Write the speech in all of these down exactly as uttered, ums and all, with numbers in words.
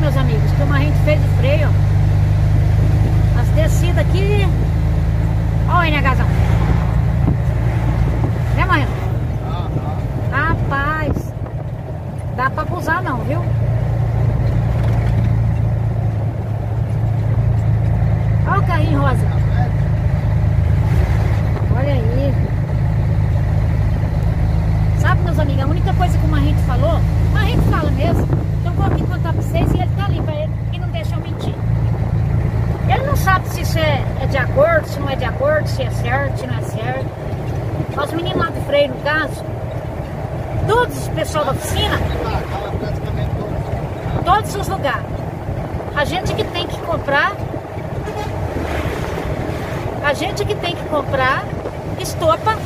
meus amigos, que o Marrento fez o freio, ó. As descidas aqui. Olha o NHzão. Né, Marrento? Rapaz, dá pra abusar não, viu? Olha o carrinho rosa. Olha aí. Sabe, meus amigos, a única coisa que o Marrento falou, o Marrento fala mesmo, então vou aqui contar pra vocês e ele tá ali pra ele, e não deixa eu mentir. Ele não sabe se isso é, é de acordo, se não é de acordo, se é certo, se não é certo. Os meninos lá do freio, no caso, todos os pessoal da oficina, todos os lugares. A gente que tem que comprar, a gente que tem que comprar estopa.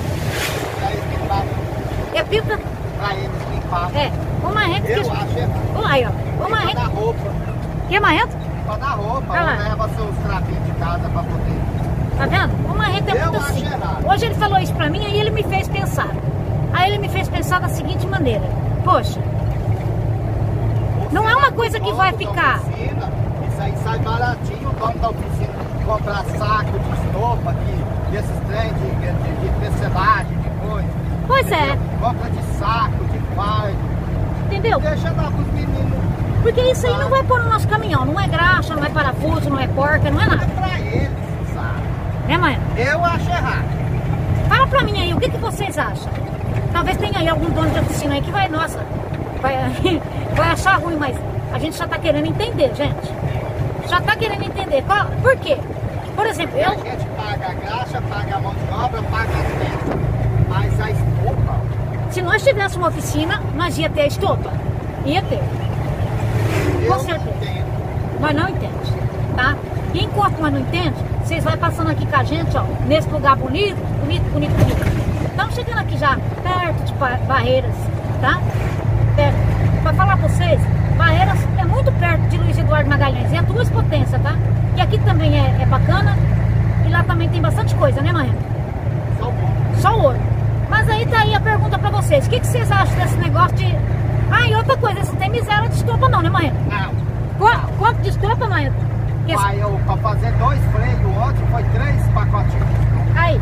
É pipa? Pra eles limpar. É. O Marrento que... Eu acho errado. Olha aí, ó. O Marrento... Pra dar roupa. Que Marrento? Pra dar roupa. Tá lá. Ou leva seus trapinhos de casa pra poder. Tá vendo? O Marrento é Eu muito acho assim. errado. Hoje ele falou isso pra mim, aí ele me fez pensar. Aí ele me fez pensar da seguinte maneira. Poxa, não é uma coisa que vai ficar... Oficina, isso aí sai baratinho. O dono da oficina comprar saco de estopa, de, desses trem, de, de, de tecelagem, de coisa. Pois é. Compra de saco, de fardo. Entendeu? Deixa lá pros meninos. Porque isso aí não vai pôr no nosso caminhão. Não é graxa, não é parafuso, não é porca, não é É nada. pra eles, sabe? Né, mãe? Eu acho errado. Fala pra mim aí, o que, que vocês acham? Talvez tenha aí algum dono de oficina aí que vai, nossa, vai, vai achar ruim, mas a gente já tá querendo entender, gente. Já tá querendo entender. Qual, por quê? Por exemplo, eu... A gente paga a graxa, paga a mão de obra, paga as peças. Mas a estopa... Se nós tivéssemos uma oficina, nós ia ter a estopa. Ia ter. Eu Com certeza. não tenho. Mas não entende, tá? E enquanto nós não entende, vocês vão passando aqui com a gente, ó, nesse lugar bonito, bonito, bonito, bonito. Estamos chegando aqui já perto de Barreiras, tá? Perto. Pra falar pra vocês, Barreiras é muito perto de Luiz Eduardo Magalhães. É duas potências, tá? E aqui também é, é bacana. E lá também tem bastante coisa, né, Marrento? Só bom. Só ouro. Mas aí tá aí a pergunta pra vocês. O que, que vocês acham desse negócio de... Ah, e outra coisa, você tem miséria de estopa não, né, Marrento? Não. Qu quanto de estopa, Marrento? Que... Pai, eu, pra fazer dois freios ontem, foi três pacotinhos. Aí.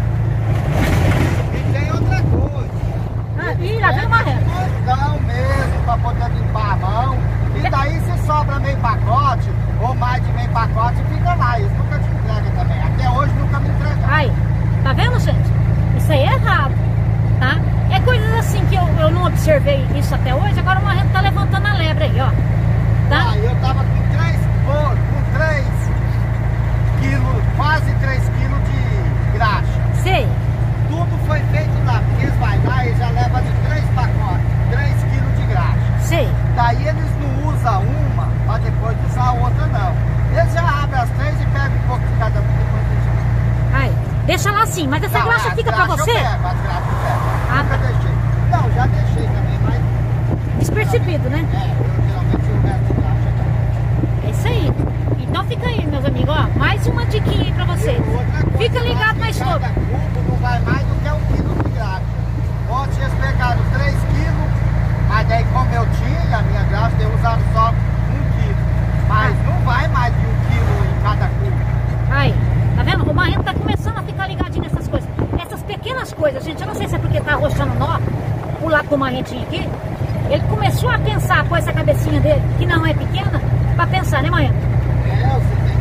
E tem outra coisa. Ah, ih, lá vem o Marrento. Não mesmo, pra poder limpar a mão. E daí se sobra meio pacote, ou mais de meio pacote, fica lá. Eles nunca te entregam também. Até hoje nunca me entregaram. Aí. Tá vendo, gente? Isso aí é errado, tá? É coisas assim que eu, eu não observei isso até hoje. Agora o Marrento tá levantando a lebre aí, ó. Tá? Ah, eu tava com três porcos, com três quilos, quase três quilos de graxa. Sei. Tudo foi feito lá, porque eles vão lá e já levam de três pacotes, três quilos de graxa. Sei. Daí eles não usam uma, para depois usar a outra não. Eles já abrem as três e pegam um pouco de cada um depois deixam. Aí. Deixa lá assim, mas essa Não, graxa as fica pra graxas você? Eu pego, as graxas eu pego. Ah, Nunca tá. deixei. Não, já deixei também, mas... Despercebido, né? É, eu geralmente o resto de graxa não. É isso aí. Então fica aí, meus amigos, ó. Mais uma diquinha aí pra vocês. E outra coisa, Fica ligado que na estopa. cada cubo não vai mais do que um quilo de graxa. Ontem eles pegaram três quilos, mas daí como eu tinha a minha graxa, eles usaram só um quilo. Mas Ah. não vai mais de um quilo em cada cubo. Aí, tá vendo? O Marrento tá começando a ficar ligadinho nessas coisas. Essas pequenas coisas, gente, eu não sei se é porque tá arrochando nó, o lado do Marrentinho aqui. Ele começou a pensar com essa cabecinha dele, que não é pequena, pra pensar, né, Marrento? É, você tem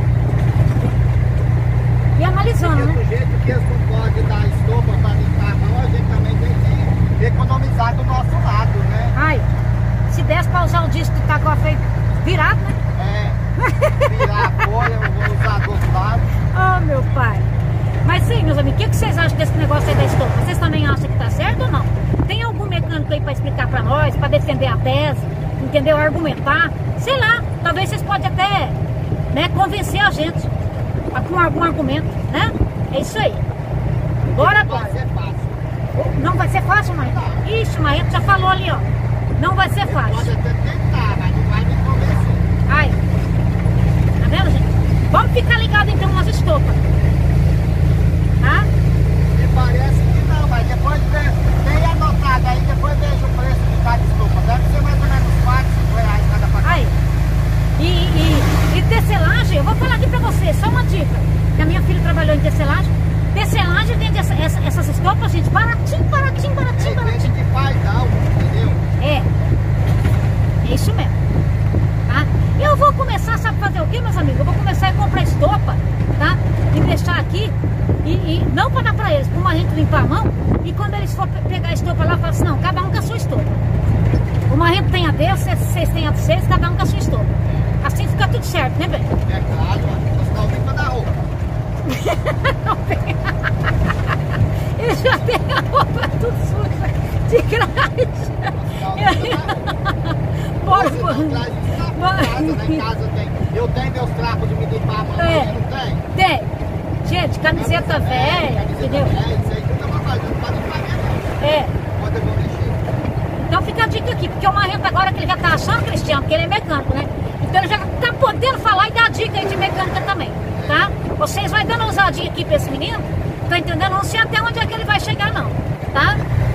que E analisando, ir. né? Do jeito que eles não podem dar estopa pra limpar a mão, a gente também tem que economizar do nosso lado, né? Ai, se desse pra usar o disco do tacofé virado, né? É, virar a folha, eu vou usar do outro lado. Oh, meu pai. Mas sim, meus amigos, o que, que vocês acham desse negócio aí da estopa? Vocês também acham que tá certo ou não? Tem algum mecânico aí pra explicar pra nós, pra defender a tese, entendeu? Argumentar? Sei lá, talvez vocês podem até, né, convencer a gente com algum argumento, né? É isso aí. Bora, bora. Vai ser fácil. Não vai ser fácil, Marrento? Ixi, o Marrento já falou ali, ó. Não vai ser Pode fácil. até tentar, mas não vai me convencer. Ai. Tá vendo, gente? Vamos ficar ligados então nas estopas. Tá? Me parece que não, mas depois tem, tem anotado aí, depois veja o preço de cada estopa. Deve ser mais ou menos quatro, cinco reais cada pacote. Aí, E quando eles for pegar a estopa lá, fala assim, não, cada um com a sua estopa. O marrento tem a dele, vocês têm a de vocês, cada um com a sua estopa. Assim fica tudo certo, né, bem? É claro, você tá ouvindo da roupa. Não tem. Ele já tem a roupa tudo suja, de graça. Bora, Você não traz isso pra casa, né? Em casa tem. Eu tenho meus trapos de me limpar, mas É. você não tem? Tem. Gente, camiseta velha, entendeu? É, isso aí tudo é uma coisa, não pode limpar mesmo. É. Quando eu vou mexer. Então fica a dica aqui, porque o marrento agora que ele já tá achando, Cristiano, que ele é mecânico, né? Então ele já tá podendo falar e dar dica aí de mecânica também, tá? Vocês vai dando ousadia aqui pra esse menino, tá entendendo? Não sei até onde é que ele vai chegar não, tá?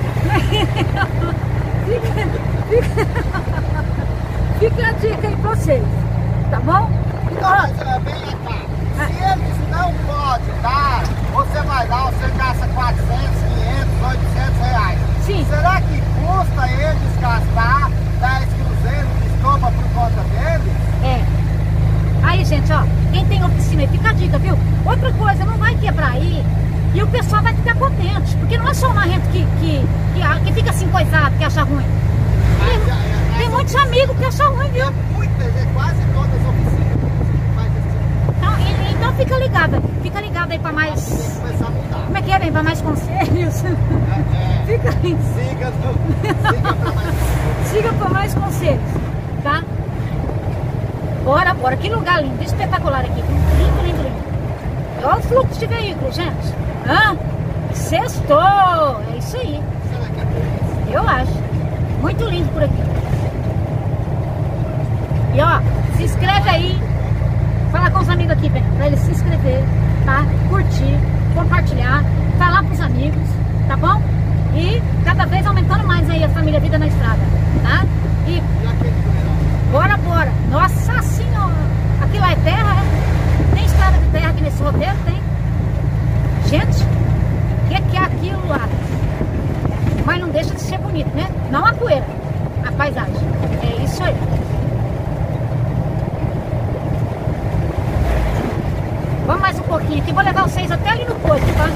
Fica, fica, fica a dica aí pra vocês, tá bom? Então, mas, é, vem cá. Se eles não podem dar, você vai lá, você gasta quatrocentos, quinhentos, oitocentos reais. Sim. Será que custa eles gastar dez cruzeiros de estopa por conta deles? É. Aí, gente, ó, quem tem oficina aí, fica a dica, viu? Outra coisa, não vai quebrar aí e o pessoal vai ficar contente, porque não é só o marrento que, que, que, que fica assim coisado, que acha ruim. Mas, é, Tem essa muitos oficina- amigos que acham ruim, viu? É muitas, é quase todas as oficinas que faz assim. Então, e- então fica ligado, fica ligado aí pra Tem que mais... começar a mudar. Como é que é, bem? Pra mais conselhos? É, é. Fica aí. Siga, no, siga pra mais. Siga pra mais conselhos, tá? Bora, bora. Que lugar lindo, espetacular aqui. Lindo, lindo, lindo. Olha o fluxo de veículos, gente. Hã? Sextou! É isso aí. Será que é por isso? Eu acho. Muito lindo por aqui. E ó, se inscreve aí. Fala com os amigos aqui, bem, pra eles se inscrever, tá? Curtir, compartilhar, falar pros amigos, tá bom? E cada vez aumentando mais aí a família Vida na Estrada, tá? E E aquele poeirão? bora, bora. Nossa senhora. Aqui lá é terra, é? Tem estrada de terra aqui nesse roteiro? Tem. Gente, o que, que é aquilo lá? Mas não deixa de ser bonito, né? Não a poeira, a paisagem. É isso aí. Vamos mais um pouquinho aqui. Vou levar vocês até ali no posto, tá?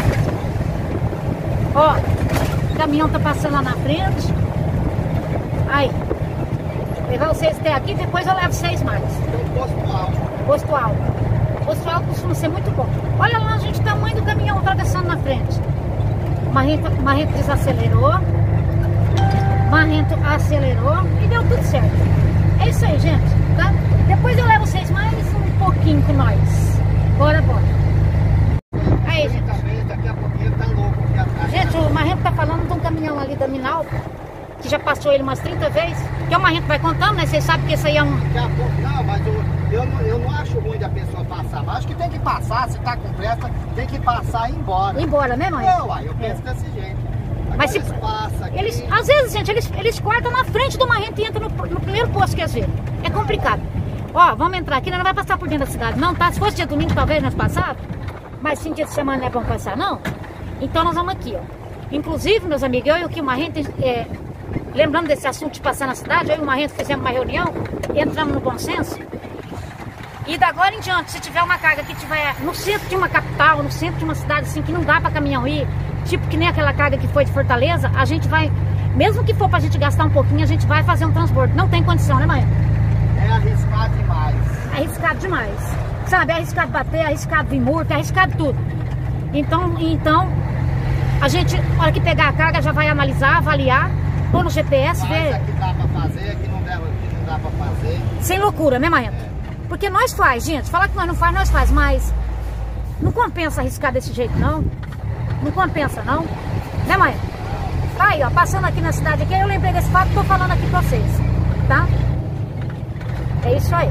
Ó, o caminhão tá passando lá na frente. Aí. Levar vocês até aqui, depois eu levo vocês mais. Tem um posto alto. Posto alto. Posto alto costuma ser muito bom. Olha lá, gente, o tamanho do caminhão atravessando na frente. Marrento, Marrento desacelerou. Marrento acelerou e deu tudo certo. É isso aí, gente, tá? Depois eu levo vocês mais um pouquinho com nós. Bora, bora. Aí, gente. Também, daqui a pouquinho tá louco aqui atrás. Gente, o Marrento tá falando de um caminhão ali da Minalco, que já passou ele umas trinta vezes. Que o Marrento vai contando, né? Vocês sabem que isso aí é um... Daqui a pouco, não, mas eu, eu, não, eu não acho ruim da pessoa passar. Mas acho que tem que passar, se tá com pressa, tem que passar e ir embora. Embora, né, Marrento? Não, aí eu penso desse jeito. Agora Mas se- eles passam aqui. Eles, às vezes, gente, eles, eles cortam na frente do Marrento e entram no, no primeiro posto que eles vêem. É complicado. Ó, vamos entrar aqui, nós não vai passar por dentro da cidade, não, tá? Se fosse dia domingo, talvez nós passávamos. Mas sim, dia de semana não é bom passar, não. Então nós vamos aqui, ó. Inclusive, meus amigos, eu e o que o Marrento, é, lembrando desse assunto de passar na cidade, eu e o Marrento fizemos uma reunião e entramos no bom senso. E da agora em diante, se tiver uma carga que tiver no centro de uma capital, no centro de uma cidade assim, que não dá para caminhão ir, tipo que nem aquela carga que foi de Fortaleza, a gente vai, mesmo que for pra gente gastar um pouquinho, a gente vai fazer um transbordo. Não tem condição, né, mãe? É arriscado demais. Arriscado demais. Sabe, é arriscado bater, é arriscado vir morto, é arriscado tudo. Então, então, a gente, na hora que pegar a carga, já vai analisar, avaliar, pôr no G P S, Mas ver. aqui dá pra fazer, aqui não dá, aqui não dá pra fazer. Sem loucura, né, Marrento? Porque nós faz, gente. Falar que nós não faz, nós faz, mas não compensa arriscar desse jeito, não. Não compensa, não. Né, Marrento? Aí, ó, passando aqui na cidade aqui, eu lembrei desse fato e tô falando aqui pra vocês, tá? É isso aí.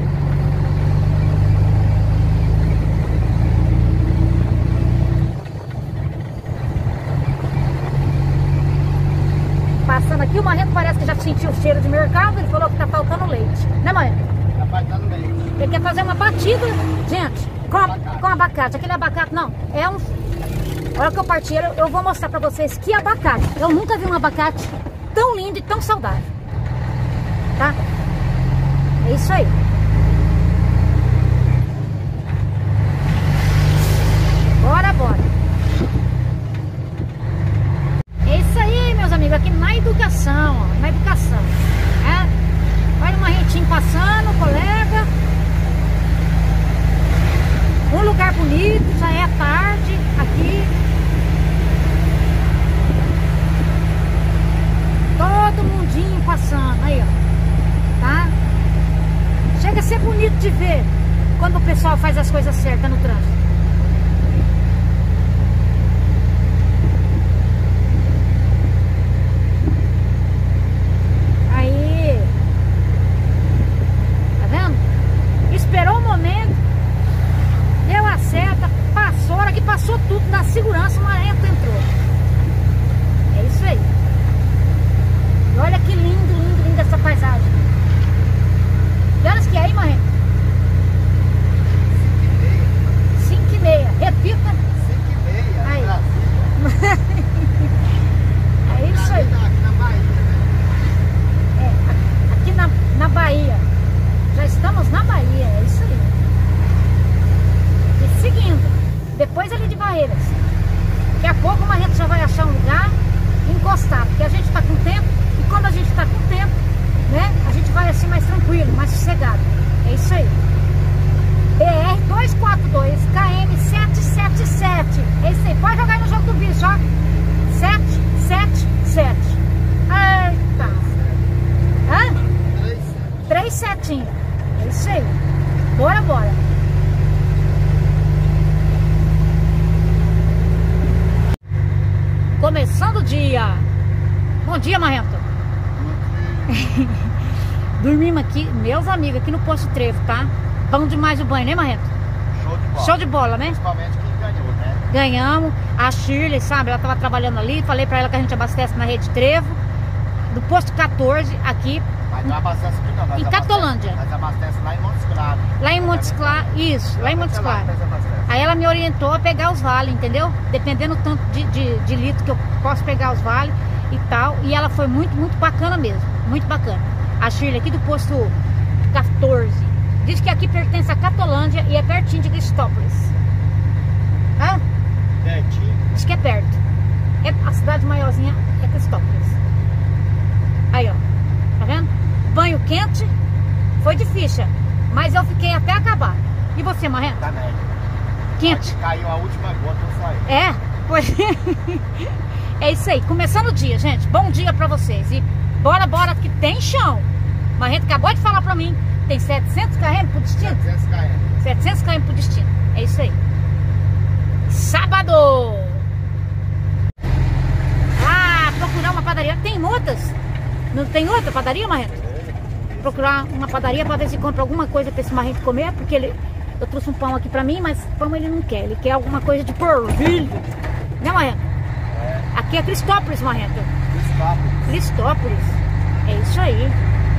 Passando aqui, o Marrento parece que já sentiu o cheiro de mercado, ele falou que tá faltando leite. Né, Marrento? Já vai dando leite. Ele quer fazer uma batida, gente, com, Abacate. com abacate. Aquele abacate, não, é um... A hora que eu partir, eu, eu vou mostrar pra vocês que abacate. Eu nunca vi um abacate tão lindo e tão saudável. Tá? É isso aí. Bora, bora. É educação, ó, na educação. É? Olha uma rentinha passando, colega. Um lugar bonito, já é tarde aqui. Todo mundinho passando, aí ó. Tá? Chega a ser bonito de ver quando o pessoal faz as coisas certas no trânsito. Aí, tá vendo? Esperou um momento, deu a seta, passou, a hora que passou tudo, na segurança, o marrento entrou. É isso aí. E olha que lindo, lindo, lindo essa paisagem. Que horas que é aí, marrento? cinco e meia. Repita. cinco e meia, aí. Brasília. É isso aí. Aqui na Bahia, né? É, aqui na, na Bahia. Já estamos na Bahia, é isso aí. E seguindo, depois ali de Barreiras. Daqui a pouco o marrento já vai achar um lugar e encostar, porque a gente está com tempo, e quando a gente está com tempo, né, a gente vai assim mais tranquilo, mais sossegado. É isso aí. B R duzentos e quarenta e dois, K M setecentos e setenta e sete. É isso aí. Pode jogar aí no jogo do bicho, ó. sete sete sete. Eita. Hã? Três setinhos. É isso aí. Bora, bora. Começando o dia. Bom dia, marrento. Dormimos aqui, meus amigos, aqui no Posto Trevo, tá? Bom demais o banho, né, marrento? Show de bola. Show de bola, né? Principalmente quem ganhou, né? Ganhamos. A Shirley, sabe? Ela tava trabalhando ali. Falei pra ela que a gente abastece na Rede Trevo. Do Posto quatorze, aqui. Mas não abastece aqui não. Nós Em abastece- Catolândia. Nós abastece lá em Montes Claros. Lá em Montes Claros. Isso, lá em Montes Claros. Nós abastece. Aí ela me orientou a pegar os vales, entendeu? Dependendo do tanto de, de, de litro que eu posso pegar os vales e tal. E ela foi muito, muito bacana mesmo. Muito bacana. A Shirley aqui do Posto quatorze. Diz que aqui pertence a Catolândia e é pertinho de Cristópolis. Hã? Pertinho. Diz que é perto. É a cidade maiorzinha é Cristópolis. Aí, ó. Tá vendo? Banho quente. Foi de ficha. Mas eu fiquei até acabar. E você, Marrento? Tá médio. Quente. Caiu a última gota, eu saí. É? Pois é isso aí. Começando o dia, gente. Bom dia pra vocês. E bora, bora, que tem chão. Marrento acabou de falar pra mim. Tem setecentos quilômetros pro destino? setecentos quilômetros. setecentos quilômetros pro destino. É isso aí. Sábado. Ah, procurar uma padaria. Tem muitas? Não tem outra padaria, Marrento? Procurar uma padaria pra ver se compra alguma coisa pra esse Marrento comer. Porque ele, eu trouxe um pão aqui pra mim, mas pão ele não quer. Ele quer alguma coisa de porvilho. Né, Marrento? É. Aqui é Cristópolis, Marrento. Cristópolis. Cristópolis. É isso aí.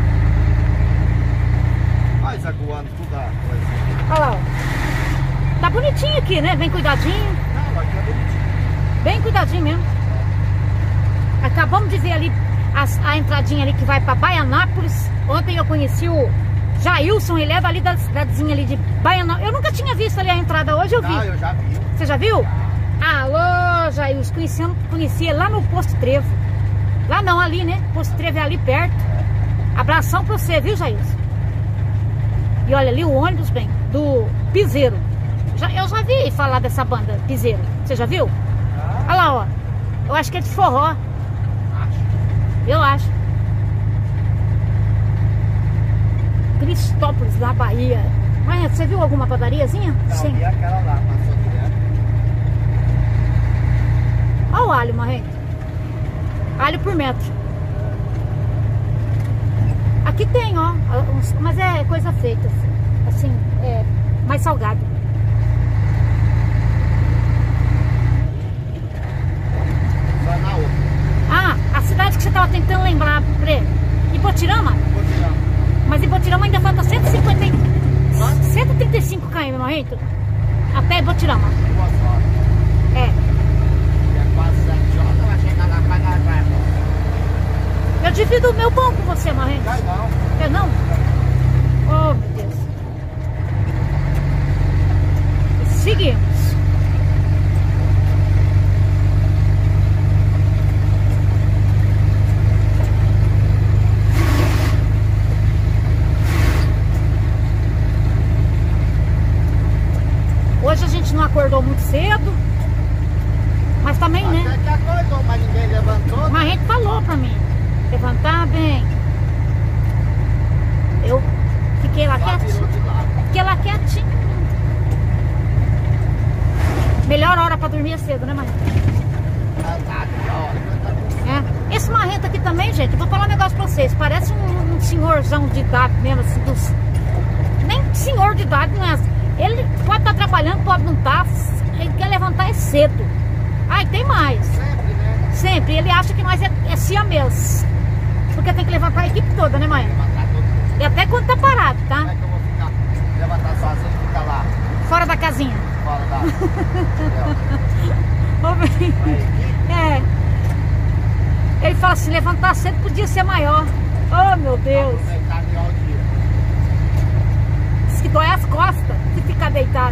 Olha isso aguando tudo a coisa. Olha lá, ó. Tá bonitinho aqui, né? Bem cuidadinho. Não, aqui é bonitinho. Bem cuidadinho mesmo. Acabamos de ver ali as, a entradinha ali que vai pra Baianápolis. Ontem eu conheci o Jailson, ele é dali da cidadezinha ali de Baianápolis. Eu nunca tinha visto ali a entrada, hoje eu vi. Não, eu já vi. Você já viu? Alô, Jailson, conheci, conheci lá no Posto Trevo. Lá não, ali, né? Posto Trevo é ali perto. Abração pra você, viu, Jailson? E olha ali o ônibus, bem, do Piseiro. Já, eu já vi falar dessa banda, Piseiro. Você já viu? Olha lá, ó. Eu acho que é de forró. Eu acho. Cristópolis, na Bahia. Mas você viu alguma padariazinha? Não, Sim. vi aquela lá, passou direto. Olha o alho, Marrento. Alho por metro. Aqui tem, ó. uns- Mas é coisa feita. Assim, é mais salgado. Só na outra. Ah, a cidade que você estava tentando lembrar, Pre. Ipotirama? Vou tirar. Mas Ipotirama ainda falta cento e cinquenta, e- cento e trinta e cinco quilômetros, Marrento. Até Ipotirama. Duas horas. É. É quase sete horas, vai chegar lá, vai na vai. Eu divido o meu pão com você, Marrento. Vai não. Eu não? Oh, meu Deus. Seguimos. também, gente, eu vou falar um negócio pra vocês. Parece um, um senhorzão de idade mesmo, assim, dos... Nem senhor de idade, não é assim. Ele pode estar trabalhando, pode não estar. Ele quer levantar é cedo. Ai, tem mais. Sempre, né? Sempre. Ele acha que nós é, é siamês. Porque tem que levantar a equipe toda, né, mãe? Levantar todo mundo. E até quando tá parado, tá? Como é que eu vou ficar? Levantar sozinho e ficar lá, Fora da casinha. fora da... Entendeu? Ô, bem. É. Ele fala assim, levantar cedo podia ser maior. Oh, meu Deus. Aproveitar melhor o dia. Diz que dói as costas de ficar deitado.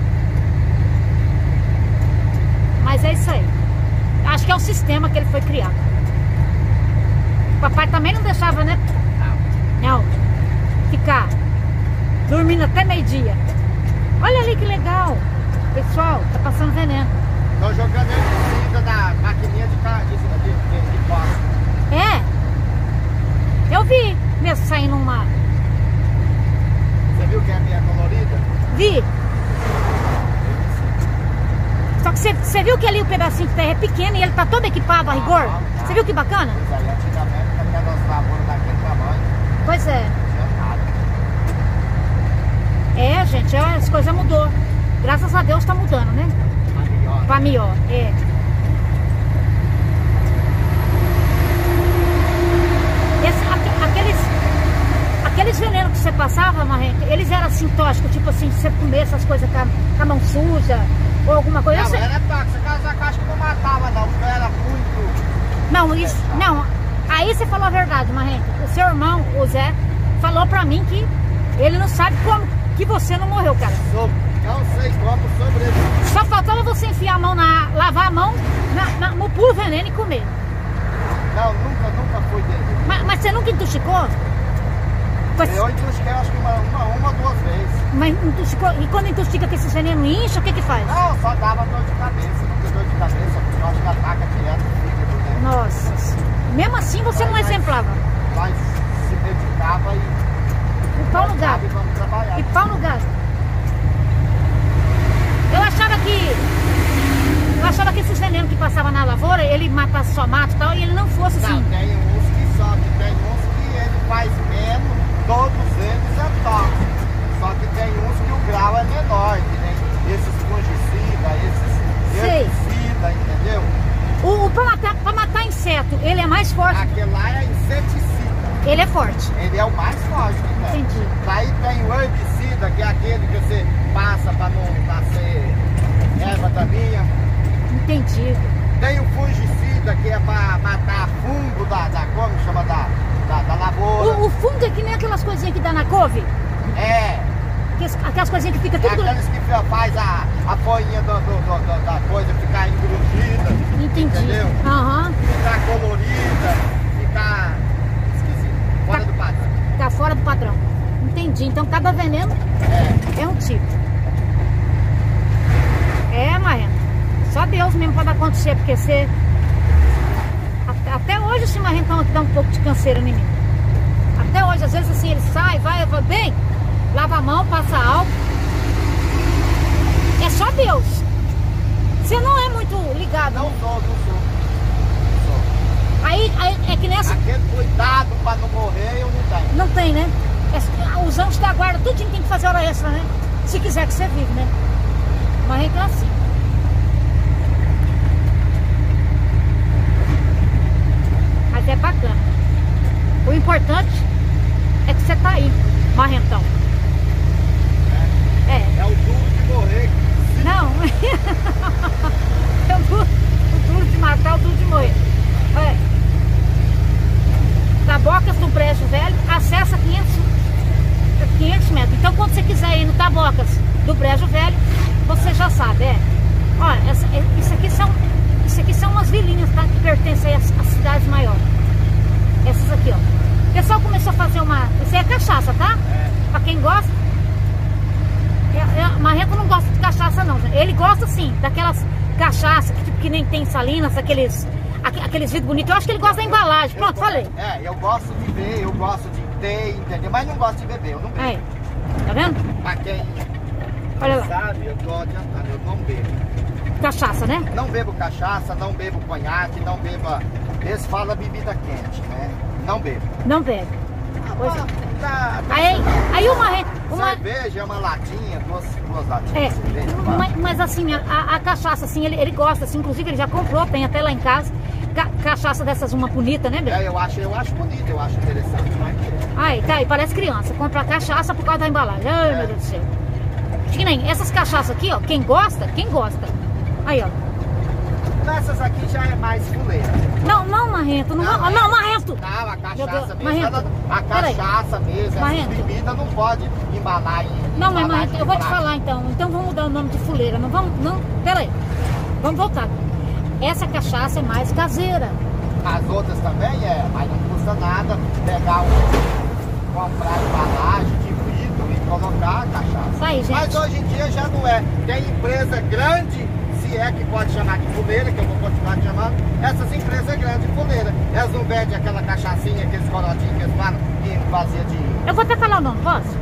Mas é isso aí. Acho que é o sistema que ele foi criado. O papai também não deixava, né? Não. Ficar dormindo até meio-dia. Olha ali que legal. Pessoal, tá passando veneno. Tô jogando ele da maquininha de carne, de, de, de, de costa. É. Eu vi mesmo saindo uma. Você viu que é a minha colorida? Vi. Só que você, você viu que ali o pedacinho de terra é pequeno e ele tá todo equipado a rigor? Ah, tá. Você viu que bacana? Pois aí, antigamente, aquelas lavouras daquele tamanho, Pois é. não tinha nada. É, gente, ó, as coisas mudou. Graças a Deus tá mudando, né? Mas melhor. Pra melhor, é. Esse, aque- aqueles, aqueles venenos que você passava, Marrente, eles eram assim tóxicos, tipo assim, se você comer essas coisas com a, com a mão suja ou alguma coisa. Não, Eu sei- era tóxico, aquelas caixas que não matava não, porque era muito... Não, isso, não. Aí você falou a verdade, Marrente. O seu irmão, o Zé, falou pra mim que ele não sabe como que você não morreu, cara. Sobre, não sei como sobreviver. Só faltava você enfiar a mão na... lavar a mão na, na- no puro veneno e comer. Não, nunca, nunca fui dele. Mas, mas você nunca intoxicou? Pois- Eu intoxiquei acho que uma, uma, uma ou duas vezes. Mas intoxicou, e quando intoxica que esse veneno incha, o que que faz? Não, só dava dor de cabeça, porque dor de cabeça, porque eu acho que ataca direto o fígado, né? Nossa. Mesmo assim você não Mas- exemplava. Mas se dedicava e... E pau no gato. E vamos trabalhar. E pau no gato. Eu achava que... Eu achava que esses venenos que passavam na lavoura, ele matasse só mato e tal, e ele não fosse Não, assim. tem uns que só, que tem uns que ele faz menos, todos eles é tóxico. Só que tem uns que o grau é menor, que nem esses fungicidas, esses Sei. herbicidas, entendeu? O, o pra, matar, pra matar inseto, ele é mais forte. Aquele lá é inseticida, Ele é forte. ele é o mais forte que tem. Entendi. Daí tem o herbicida, que é aquele que você passa para não nascer erva daninha. Entendi. Tem o fungicida, que é para matar fungo da, da como chama, da, da, da lavoura. O, o fungo é que nem aquelas coisinhas que dá na couve. É, Aquelas, aquelas coisinhas que fica é tudo... aqueles que faz a, a folhinha do, do, do- do- da coisa ficar engrudida, Entendi. entendeu? Aham. Ficar colorida, ficar esquisito, fora Tá. do padrão. Tá fora do padrão. Entendi. Então cada veneno É, é um tipo. É, Marrento. Só Deus mesmo pode acontecer, porque você... Até, até hoje esse Marrentão aqui dá um pouco de canseira em mim. Até hoje, às vezes assim, ele sai, vai, eu falo, bem, lava a mão, passa álcool. É só Deus. Você não é muito ligado. não né? sou, não sou. Não sou. Aí, aí é que nessa... Aquele cuidado para não morrer eu não tenho. Não tem, né? É, os anjos da guarda, tudinho tem que fazer hora extra, né? Se quiser que você vive, né? Marrento é assim. Mas é bacana. O importante é que você tá aí, Marrentão. É. É o duro de morrer. Não. É o duro, o duro de matar, o duro de morrer. É. Tabocas do Brejo Velho, acessa quinhentos, quinhentos metros. Então quando você quiser ir no Tabocas do Brejo Velho, você já sabe, é. Olha, essa, isso aqui são, isso aqui são umas vilinhas, tá? Que pertencem às, às cidades maiores. Essas aqui, ó. O pessoal começou a fazer uma... Isso aí é cachaça, tá? É. Pra quem gosta. É, é, Marrento não gosta de cachaça, não. Gente. Ele gosta, sim, daquelas cachaças que, tipo, que nem tem salinas, aqueles... aqu- Aqueles vidros bonitos. Eu acho que ele gosta da embalagem. Pronto, Eu- falei. É, eu gosto de ver, eu gosto de ter, entendeu? Mas não gosto de beber, eu não bebo. Aí. Tá vendo? Pra quem Olha lá. sabe, eu tô adiantando, eu não bebo. cachaça, né? Não bebo cachaça, não bebo conhaque, não bebo... Eles falam bebida quente, né? Não bebo. Não bebe. Pois é. Tá, tá Aí, aí uma, re- uma... cerveja é uma latinha, duas, duas latinhas É, de cerveja. mas, mas assim, a, a cachaça, assim, ele, ele gosta, assim, inclusive ele já comprou, tem até lá em casa, ca, cachaça dessas, uma bonita, né, Beto? É, eu acho, eu acho bonito, eu acho interessante. Mas... Aí, tá aí, parece criança, compra cachaça por causa da embalagem. Ai, É. meu Deus do céu. Que nem essas cachaças aqui, ó, quem gosta, quem gosta. Aí, ó. Essas aqui já é mais fuleira. Não, não, Marrento, não, Não, não, é. não Marrento. Não, a Meu cachaça Deus, mesmo, Marrento, ela- a peraí. cachaça mesmo, Marrento. essa bebida não pode embalar em... Não, mas embalar Marrento, em eu vou te plástico. falar então, então vamos mudar o nome de fuleira, não vamos, não, peraí. Vamos voltar. Essa cachaça é mais caseira. As outras também é, mas não custa nada pegar um... comprar embalagem de vidro e colocar a cachaça. Isso aí, gente. Mas hoje em dia já não é. Tem empresa grande, se é que pode chamar de fuleira, que eu vou continuar chamando, essas empresas grandes de fuleira. Elas não vendem aquela cachaçinha, aqueles corotinhos que eles falam, que vazia de... Eu vou até falar o nome, posso?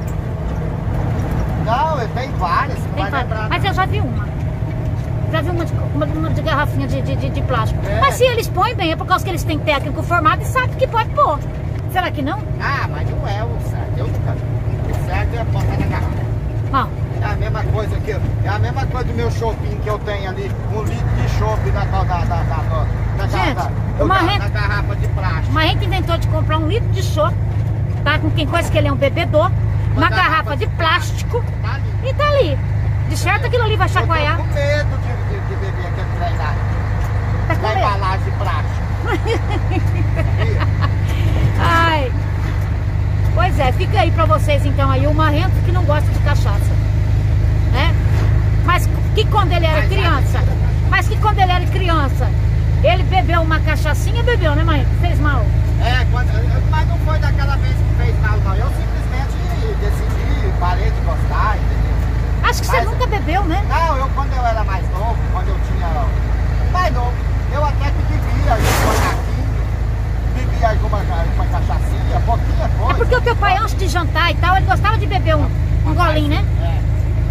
Não, tem várias, não Tem vai várias. lembrar. Mas eu já vi uma. Já vi uma de, uma, uma de garrafinha de, de, de, de plástico. É. Mas se eles põem bem, é por causa que eles têm técnico formado e sabem que pode pôr. Será que não? Ah, mas não é o certo, eu nunca vi. O certo é botar na garrafa. Não. É a mesma coisa que é a mesma coisa do meu shopping que eu tenho ali, um litro de chopp na, na, na, na, na, na, Gente, na, uma na, renta- na garrafa de plástico. Mas a gente inventou de comprar um litro de chopp, tá? Com quem coisa que ele é um bebedor, Uma na garrafa garrafa de de plástico Tá ali. e tá ali. De certo aquilo ali vai Eu tô chacoalhar. com medo de, de, de beber aquele trem lá, Tá com da medo? embalagem de plástico. Sabia? Ai. Pois é, fica aí pra vocês então aí o Marrento que não gosta de cachaça, né? Mas que quando ele era Mas, criança, mas que quando ele era criança, ele bebeu uma cachaçinha, bebeu, né, Marrento? Fez mal. É, quando, mas não foi daquela vez que fez mal, não. Eu simplesmente decidi, parei de gostar, entendeu? Acho que você Mas- nunca bebeu, né? Não, eu quando eu era mais novo, quando eu tinha mais novo, eu até que bebia alguma caquinha, bebia alguma, alguma cachaçinha, pouquinha coisa. É porque o teu pai, antes de jantar e tal, ele gostava de beber um, um golinho, né? É.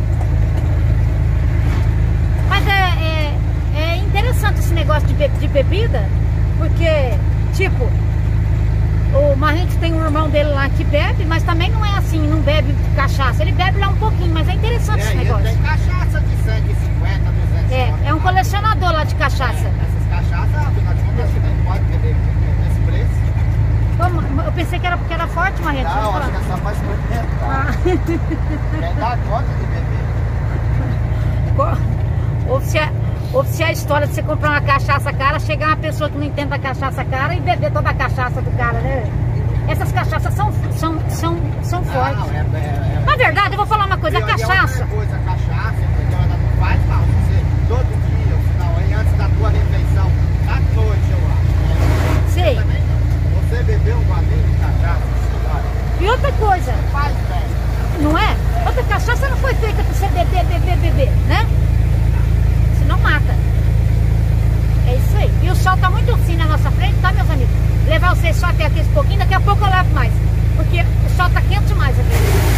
Mas é, é, é interessante esse negócio de, be- de bebida, porque, tipo, o Marrento tem um irmão dele lá que bebe, mas também não é assim, não bebe cachaça. Ele bebe lá um pouquinho, mas é interessante É, esse e ele negócio. tem cachaça de cento e cinquenta, duzentos É, é um colecionador lá de cachaça. Essas cachaças, afinal de contas, você não pode beber nesse preço. Como- Eu pensei que era porque era forte, Marrento. deixa eu Não, falar. acho que é só para experimentar. Ah. Quem dá conta de beber. Ou se, é, ou se é a história de você comprar uma cachaça cara, chegar uma pessoa que não entende da cachaça cara e beber toda a cachaça do cara, né? Essas cachaças são, são, são, são fortes. Não, é, é, é, Na verdade, eu vou falar uma coisa, a E olha, cachaça, outra coisa, a cachaça, entendeu? Ela não faz mal. Você, todo dia, ou senão, aí antes da tua refeição, à noite, eu acho. sei. Também não. Você bebeu um golinho de cachaça, senhora, E outra coisa, faz bem. não é? Outra cachaça não foi feita pra você beber, beber, beber, né? Senão mata. É isso aí. E o sol tá muito assim na nossa frente, tá, meus amigos? Levar vocês só até aqui esse pouquinho, daqui a pouco eu levo mais. Porque o sol tá quente demais aqui.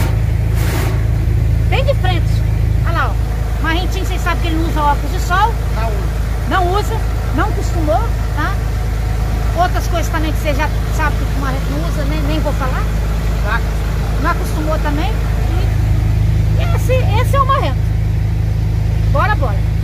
Bem de frente. Olha lá, ó. Marrentinho, vocês sabem que ele não usa óculos de sol. Na usa. Não usa, não costumou, tá? Outras coisas também que você já sabe que o Marrento não usa, nem, nem vou falar. Tá? Não acostumou também. E esse, esse é o Marrento. Bora, bora.